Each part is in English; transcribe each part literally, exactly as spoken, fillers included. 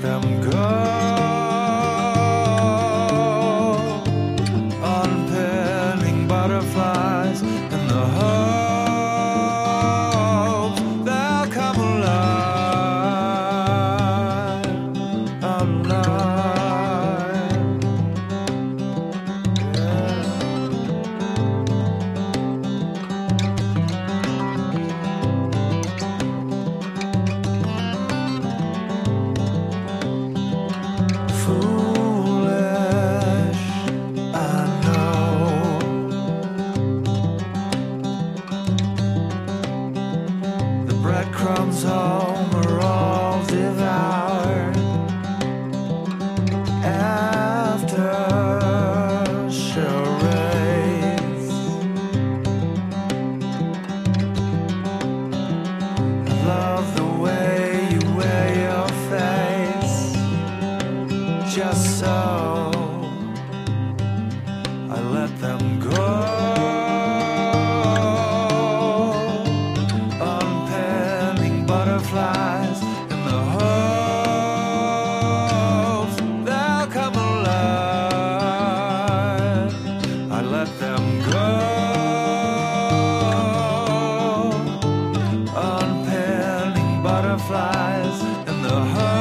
them go. Unpinning butterflies in the hope they'll come alive, alive. Yeah. Foolish, I know. The breadcrumbs home are all devoured after charades. I love the way you wear your face, just so I let them go. Unpinning butterflies in the hopes they'll come alive. I let them go. Unpinning butterflies in the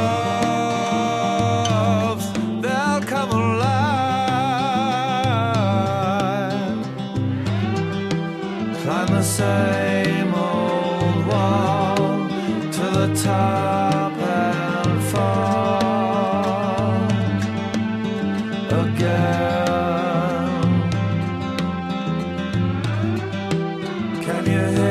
hopes they'll come alive. Climb the same old wall to the top and fall again. Can you hear